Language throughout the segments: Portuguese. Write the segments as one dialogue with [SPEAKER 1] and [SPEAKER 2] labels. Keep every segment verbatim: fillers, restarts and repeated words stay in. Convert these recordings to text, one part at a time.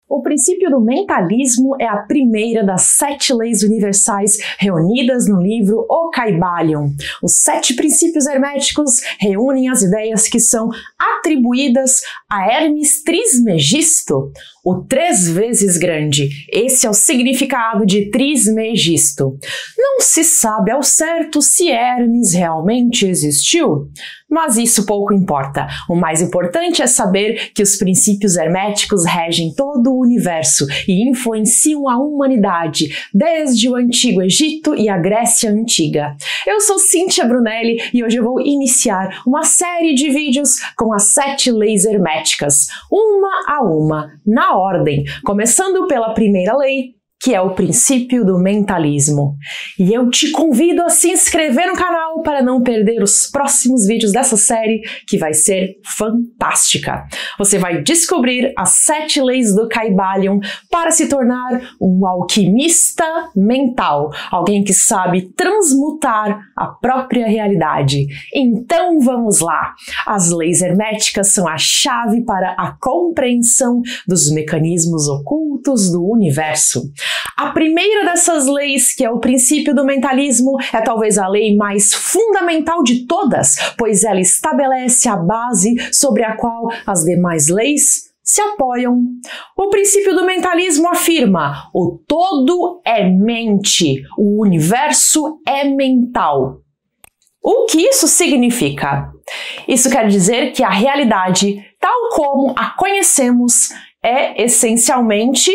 [SPEAKER 1] O princípio do mentalismo é a primeira das sete leis universais reunidas no livro O Kybalion. Os sete princípios herméticos reúnem as ideias que são atribuídas a Hermes Trismegisto, o três vezes grande. Esse é o significado de Trismegisto. Não se sabe ao certo se Hermes realmente existiu, mas isso pouco importa. O mais importante é saber que os princípios herméticos regem todo o universo e influenciam a humanidade desde o Antigo Egito e a Grécia Antiga. Eu sou Cíntia Brunelli e hoje eu vou iniciar uma série de vídeos com as sete leis herméticas, uma a uma, na ordem, começando pela primeira lei, que é o princípio do mentalismo. E eu te convido a se inscrever no canal para não perder os próximos vídeos dessa série, que vai ser fantástica. Você vai descobrir as sete leis do Kybalion para se tornar um alquimista mental, alguém que sabe transmutar a própria realidade. Então vamos lá! As leis herméticas são a chave para a compreensão dos mecanismos ocultos do universo. A primeira dessas leis, que é o princípio do mentalismo, é talvez a lei mais fundamental de todas, pois ela estabelece a base sobre a qual as demais leis se apoiam. O princípio do mentalismo afirma: o todo é mente, o universo é mental. O que isso significa? Isso quer dizer que a realidade, tal como a conhecemos, é essencialmente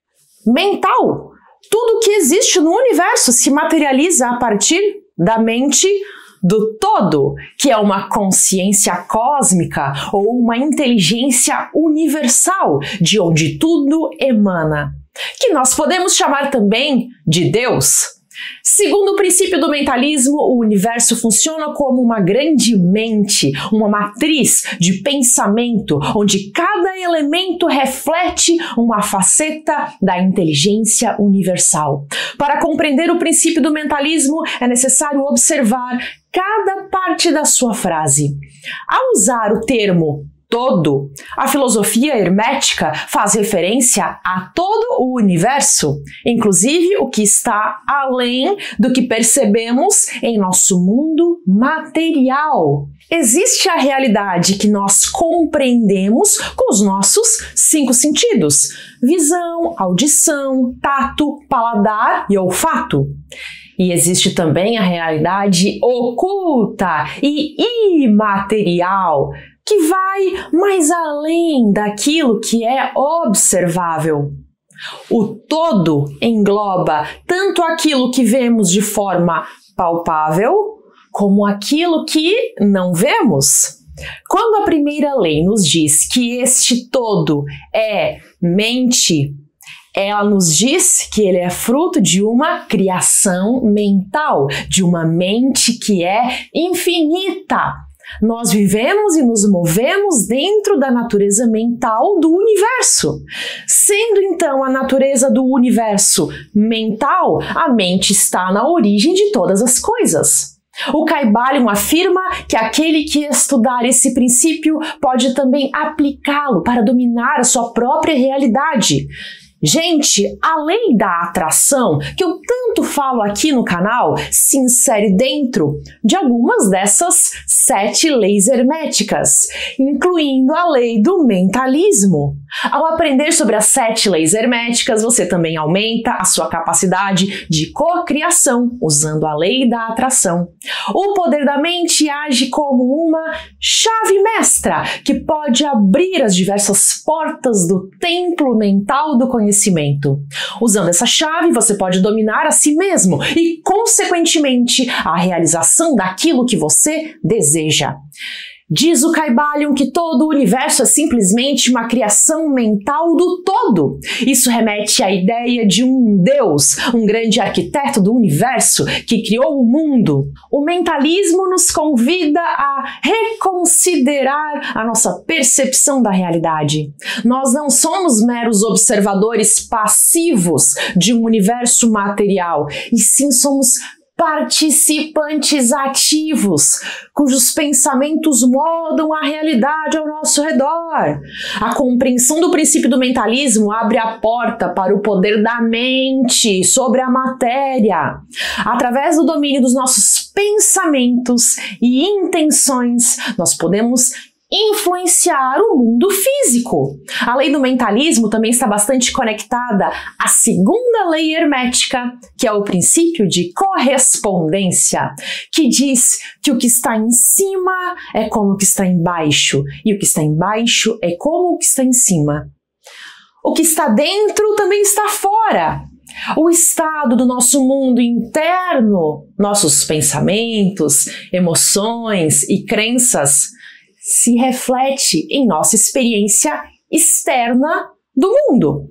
[SPEAKER 1] mental. Tudo que existe no universo se materializa a partir da mente do todo, que é uma consciência cósmica ou uma inteligência universal, de onde tudo emana, que nós podemos chamar também de Deus. Segundo o princípio do mentalismo, o universo funciona como uma grande mente, uma matriz de pensamento, onde cada elemento reflete uma faceta da inteligência universal. Para compreender o princípio do mentalismo, é necessário observar cada parte da sua frase. Ao usar o termo todo, a filosofia hermética faz referência a todo o universo, inclusive o que está além do que percebemos em nosso mundo material. Existe a realidade que nós compreendemos com os nossos cinco sentidos: visão, audição, tato, paladar e olfato. E existe também a realidade oculta e imaterial, que vai mais além daquilo que é observável. O todo engloba tanto aquilo que vemos de forma palpável, como aquilo que não vemos. Quando a primeira lei nos diz que este todo é mente, ela nos diz que ele é fruto de uma criação mental, de uma mente que é infinita. Nós vivemos e nos movemos dentro da natureza mental do universo. Sendo então a natureza do universo mental, a mente está na origem de todas as coisas. O Kybalion afirma que aquele que estudar esse princípio pode também aplicá-lo para dominar a sua própria realidade. Gente, a lei da atração, que eu tanto falo aqui no canal, se insere dentro de algumas dessas sete leis herméticas, incluindo a lei do mentalismo. Ao aprender sobre as sete leis herméticas, você também aumenta a sua capacidade de cocriação, usando a lei da atração. O poder da mente age como uma chave mestra, que pode abrir as diversas portas do templo mental do conhecimento. Usando essa chave, você pode dominar a si mesmo e, consequentemente, a realização daquilo que você deseja. Diz o Kybalion que todo o universo é simplesmente uma criação mental do todo. Isso remete à ideia de um Deus, um grande arquiteto do universo que criou o mundo. O mentalismo nos convida a reconsiderar a nossa percepção da realidade. Nós não somos meros observadores passivos de um universo material, e sim somos participantes ativos, cujos pensamentos moldam a realidade ao nosso redor. A compreensão do princípio do mentalismo abre a porta para o poder da mente sobre a matéria. Através do domínio dos nossos pensamentos e intenções, nós podemos influenciar o mundo físico. A lei do mentalismo também está bastante conectada à segunda lei hermética, que é o princípio de correspondência, que diz que o que está em cima é como o que está embaixo, e o que está embaixo é como o que está em cima. O que está dentro também está fora. O estado do nosso mundo interno, nossos pensamentos, emoções e crenças, se reflete em nossa experiência externa do mundo.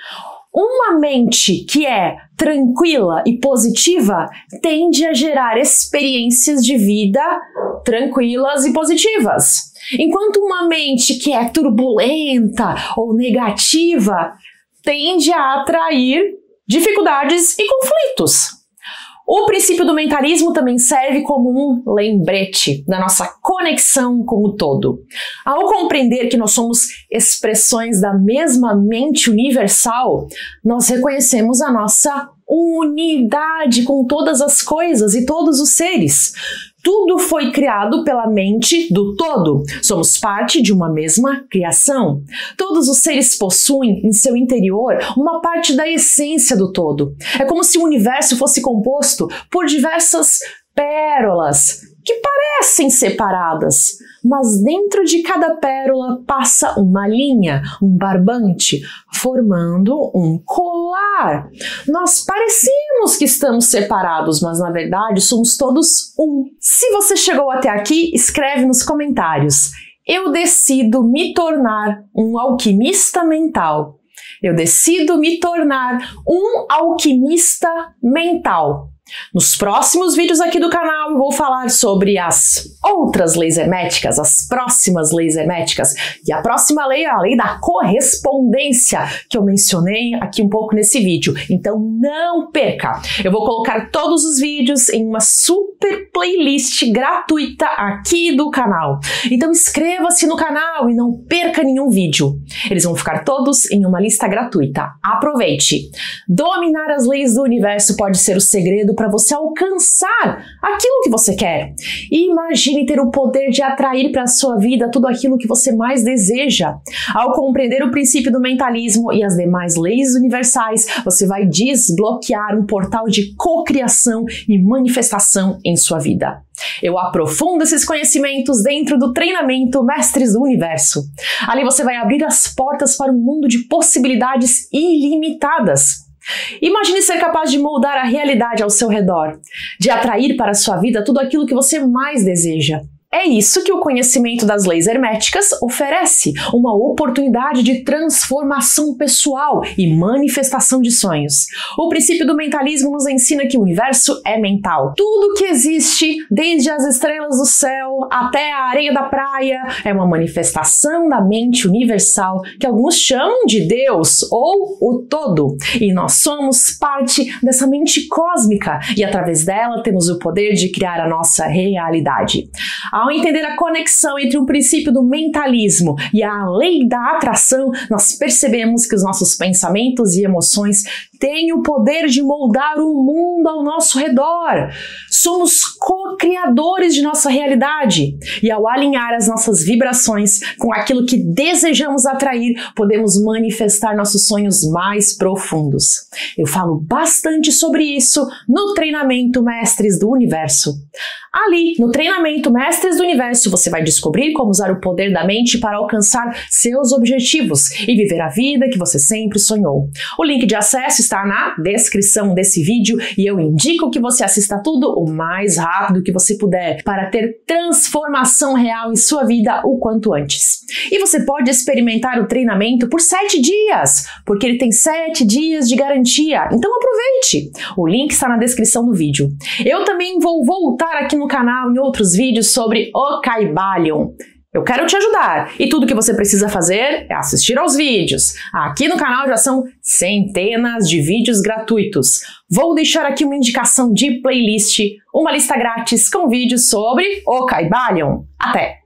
[SPEAKER 1] Uma mente que é tranquila e positiva tende a gerar experiências de vida tranquilas e positivas, enquanto uma mente que é turbulenta ou negativa tende a atrair dificuldades e conflitos. O princípio do mentalismo também serve como um lembrete da nossa conexão com o todo. Ao compreender que nós somos expressões da mesma mente universal, nós reconhecemos a nossa unidade com todas as coisas e todos os seres. Tudo foi criado pela mente do todo. Somos parte de uma mesma criação. Todos os seres possuem em seu interior uma parte da essência do todo. É como se o universo fosse composto por diversas pérolas que parecem separadas, mas dentro de cada pérola passa uma linha, um barbante, formando um colar. Nós parecemos que estamos separados, mas na verdade somos todos um. Se você chegou até aqui, escreve nos comentários: eu decido me tornar um alquimista mental. Eu decido me tornar um alquimista mental. Nos próximos vídeos aqui do canal eu vou falar sobre as outras leis herméticas, as próximas leis herméticas. E a próxima lei é a lei da correspondência, que eu mencionei aqui um pouco nesse vídeo. Então não perca! Eu vou colocar todos os vídeos em uma super playlist gratuita aqui do canal. Então inscreva-se no canal e não perca nenhum vídeo. Eles vão ficar todos em uma lista gratuita. Aproveite! Dominar as leis do universo pode ser o segredo para você alcançar aquilo que você quer. E imagine ter o poder de atrair para a sua vida tudo aquilo que você mais deseja. Ao compreender o princípio do mentalismo e as demais leis universais, você vai desbloquear um portal de cocriação e manifestação em sua vida. Eu aprofundo esses conhecimentos dentro do treinamento Mestres do Universo. Ali você vai abrir as portas para um mundo de possibilidades ilimitadas. Imagine ser capaz de moldar a realidade ao seu redor, de atrair para a sua vida tudo aquilo que você mais deseja. É isso que o conhecimento das leis herméticas oferece, uma oportunidade de transformação pessoal e manifestação de sonhos. O princípio do mentalismo nos ensina que o universo é mental. Tudo que existe, desde as estrelas do céu até a areia da praia, é uma manifestação da mente universal, que alguns chamam de Deus ou o todo. E nós somos parte dessa mente cósmica e através dela temos o poder de criar a nossa realidade. Ao entender a conexão entre o princípio do mentalismo e a lei da atração, nós percebemos que os nossos pensamentos e emoções têm o poder de moldar o mundo ao nosso redor. Somos co-criadores de nossa realidade e ao alinhar as nossas vibrações com aquilo que desejamos atrair, podemos manifestar nossos sonhos mais profundos. Eu falo bastante sobre isso no treinamento Mestres do Universo. Ali, no treinamento Mestres do Universo, você vai descobrir como usar o poder da mente para alcançar seus objetivos e viver a vida que você sempre sonhou. O link de acesso está na descrição desse vídeo e eu indico que você assista tudo o mais rápido que você puder para ter transformação real em sua vida o quanto antes. E você pode experimentar o treinamento por sete dias, porque ele tem sete dias de garantia, então aproveite! O link está na descrição do vídeo. Eu também vou voltar aqui no canal em outros vídeos sobre o Kybalion. Eu quero te ajudar e tudo que você precisa fazer é assistir aos vídeos. Aqui no canal já são centenas de vídeos gratuitos. Vou deixar aqui uma indicação de playlist, uma lista grátis com vídeos sobre o Caibalion. Até!